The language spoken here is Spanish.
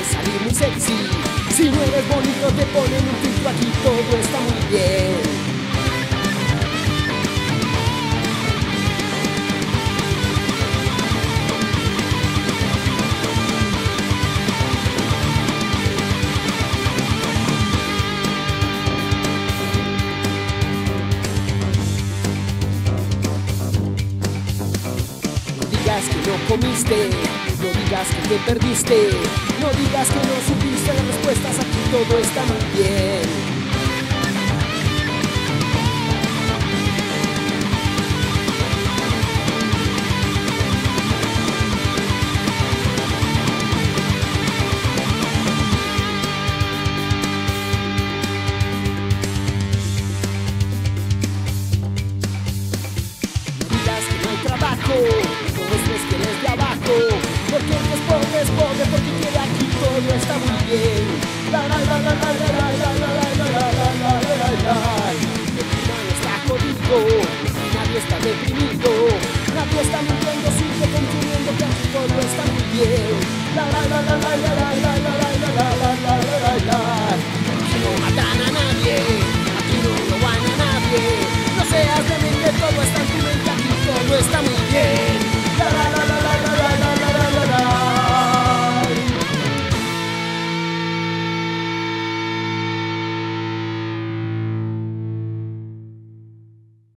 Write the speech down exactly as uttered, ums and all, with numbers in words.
salir muy sexy. Si no eres bonito te ponen un filtro, aquí todo está muy bien. No digas que no comiste, no digas que te perdiste, no digas que no supiste las respuestas, aquí todo está muy bien. No digas que no hay trabajo, no muestres que eres de abajo, porque el que es pobre es pobre, porque quiere aquí todo está muy bien. La la la la la la la la la la la la la la la. El clima no está jodido, nadie está deprimido, nadie está mintiendo, sigue confundiendo que aquí todo está muy bien. La la la la la la la la la la la la la la la. Aquí no matan a nadie, aquí no roban a nadie, no seas demente, todo está en tu mente, aquí todo está muy bien.